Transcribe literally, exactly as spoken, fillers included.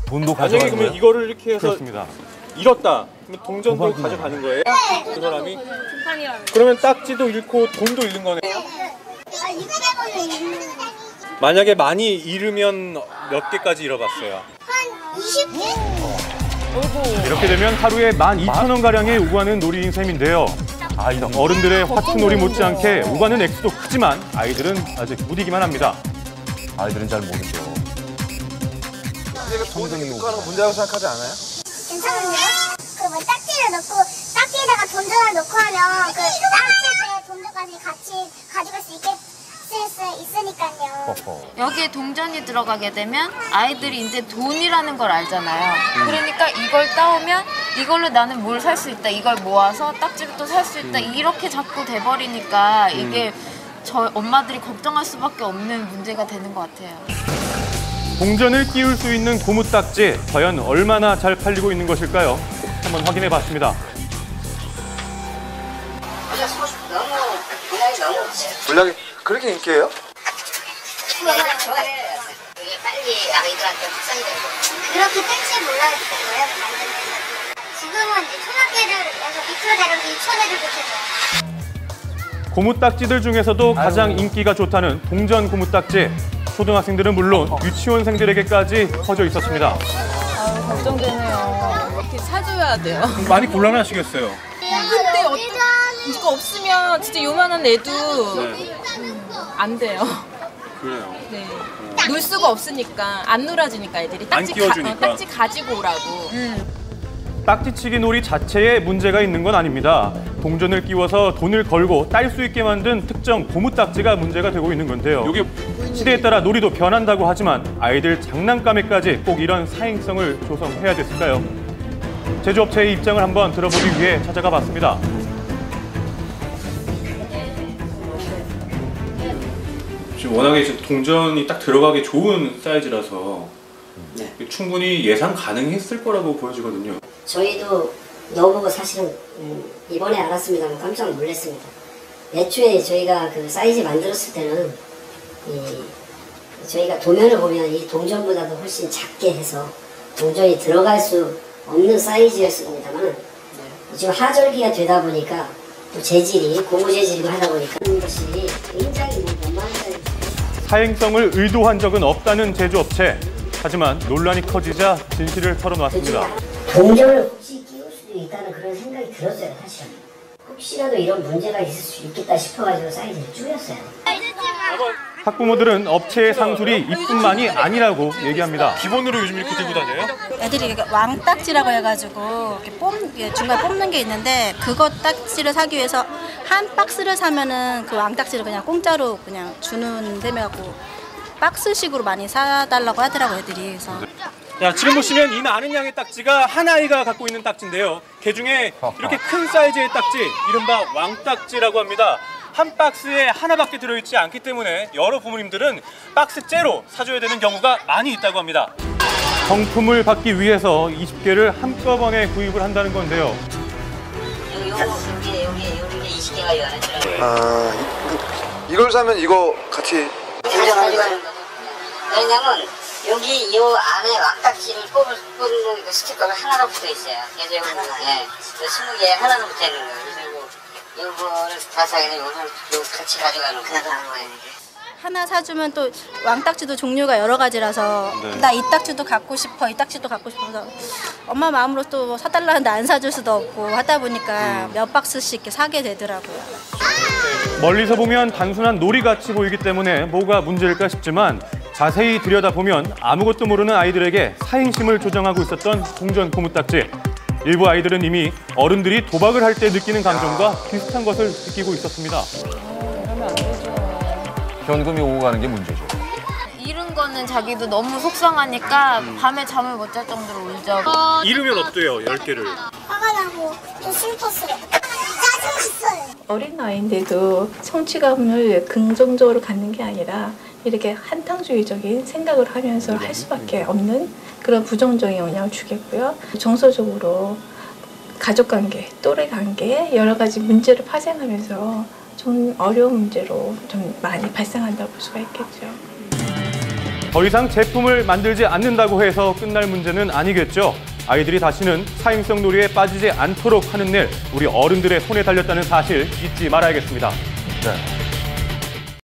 돈도 만약에 가져가는 그러면 이거를 이렇게 해서 그렇습니다. 잃었다. 그러면 동전도 도박이네. 가져가는 거예요? 그 사람이? 그러면 딱지도 잃고 돈도 잃는 거네요? 만약에 많이 잃으면 몇 개까지 잃어봤어요? 한 이십 개? 이렇게 되면 하루에 만 이천 원 가량의 오가는 놀이인 셈인데요. 아, 이 어른들의 화투놀이 못지않게 오가는 액수도 크지만 아이들은 아직 무디기만 합니다. 아이들은 잘 모르죠. 돈 넣고 문제라고 생각하지 않아요? 괜찮은데요? 그 뭐 딱지를 넣고 딱지에다가 돈전을 넣고 하면 그 딱지에 돈전까지 같이 가져갈 수 있게 쓸 수 있으니까요. 여기에 동전이 들어가게 되면 아이들이 이제 돈이라는 걸 알잖아요. 그러니까 이걸 따오면 이걸로 나는 뭘 살 수 있다. 이걸 모아서 딱지부터 살 수 있다. 이렇게 자꾸 돼버리니까 이게 저 엄마들이 걱정할 수밖에 없는 문제가 되는 것 같아요. 동전을 끼울 수 있는 고무딱지, 과연 얼마나 잘 팔리고 있는 것일까요? 한번 확인해 봤습니다. 물량이 그렇게 인기예요? 빨리 아이들한테 확산이 되고 그렇게 뜰지 몰랐고요. 지금은 이제 초등학교에서 밑으로 내려서 유치원애들도 켜줘요. 고무딱지들 중에서도 가장 인기가 좋다는 동전 고무딱지. 초등학생들은 물론 유치원생들에게까지 퍼져 있었습니다. 아유, 걱정되네요. 이렇게 사줘야 돼요. 많이 곤란하시겠어요? 근데 어떤 이거 없으면 진짜 요만한 애도 음, 안 돼요. 그래요. 네. 놀 수가 없으니까 안 놀아주니까 애들이 딱지, 안 끼워주니까. 가, 어, 딱지 가지고 오라고. 음. 딱지치기 놀이 자체에 문제가 있는 건 아닙니다. 동전을 끼워서 돈을 걸고 딸 수 있게 만든 특정 고무딱지가 문제가 되고 있는 건데요. 요게 시대에 따라 놀이도 변한다고 하지만 아이들 장난감에까지 꼭 이런 사행성을 조성해야 됐을까요? 제조업체의 입장을 한번 들어보기 위해 찾아가 봤습니다. 지금 워낙에 동전이 딱 들어가기 좋은 사이즈라서 네. 충분히 예상 가능했을 거라고 보여지거든요. 저희도 넣어보고 사실은 음, 이번에 알았습니다만 깜짝 놀랐습니다. 애초에 저희가 그 사이즈 만들었을 때는 이, 저희가 도면을 보면 이 동전보다도 훨씬 작게 해서 동전이 들어갈 수 없는 사이즈였습니다만 네. 지금 하절기가 되다 보니까 또 재질이 고무 재질이고 하다 보니까 그런 것이 굉장히 뭐 원만하다는 사행성을 의도한 적은 없다는 제조업체. 하지만 논란이 커지자 진실을 털어놨습니다. 동전을 혹시 끼울 수도 있다는 그런 생각이 들었어요, 사실은. 혹시라도 이런 문제가 있을 수 있겠다 싶어가지고 사이즈를 줄였어요. 학부모들은 업체의 상술이 이뿐만이 아니라고 얘기합니다. 기본으로 요즘 이렇게 들고 다녀요? 애들이 왕딱지라고 해가지고 이렇게 뽑, 중간에 뽑는 게 있는데 그거 딱지를 사기 위해서 한 박스를 사면은 그 왕딱지를 그냥 공짜로 그냥 주는 셈이라고 박스식으로 많이 사달라고 하더라고요, 애들이. 그래서. 자, 지금 보시면 이 많은 양의 딱지가 한 아이가 갖고 있는 딱지인데요. 그 중에 이렇게 큰 사이즈의 딱지, 이른바 왕딱지라고 합니다. 한 박스에 하나밖에 들어있지 않기 때문에 여러 부모님들은 박스째로 사줘야 되는 경우가 많이 있다고 합니다. 정품을 받기 위해서 이십 개를 한꺼번에 구입을 한다는 건데요. 여기, 여기, 여기, 여기 이십 개가 있어요. 아, 이, 이걸 사면 이거 같이 가져가는 거죠. 왜냐면 여기 이 안에 왕딱지를 뽑을, 뽑는 그 스티커가 하나가 붙어 있어요. 그래서 여기 예, 스무 개에 하나가 붙어 있는 거예요. 그래서 요거를 다 사게 되면 요거를 같이 가져가는 거예요. 하나 사주면 또 왕딱지도 종류가 여러 가지라서 네. 나 이 딱지도 갖고 싶어, 이 딱지도 갖고 싶어서 엄마 마음으로 또 사달라는데 안 사줄 수도 없고 하다 보니까 몇 박스씩 이렇게 사게 되더라고요. 멀리서 보면 단순한 놀이같이 보이기 때문에 뭐가 문제일까 싶지만 자세히 들여다보면 아무것도 모르는 아이들에게 사행심을 조장하고 있었던 동전 고무딱지. 일부 아이들은 이미 어른들이 도박을 할 때 느끼는 감정과 비슷한 것을 느끼고 있었습니다. 현금이 오고 가는 게 문제죠. 잃은 거는 자기도 너무 속상하니까 밤에 잠을 못 잘 정도로 울죠. 잃으면 어때요, 열 개를? 화가 나고 좀 슬펐어요. 짜증났어요. 어린 나이인데도 성취감을 긍정적으로 갖는 게 아니라 이렇게 한탕주의적인 생각을 하면서 할 수밖에 없는 그런 부정적인 영향을 주겠고요. 정서적으로 가족관계, 또래관계에 여러 가지 문제를 파생하면서 좀 어려운 문제로 좀 많이 발생한다고 볼 수가 있겠죠. 더 이상 제품을 만들지 않는다고 해서 끝날 문제는 아니겠죠. 아이들이 다시는 사행성 놀이에 빠지지 않도록 하는 일, 우리 어른들의 손에 달렸다는 사실 잊지 말아야겠습니다. 네.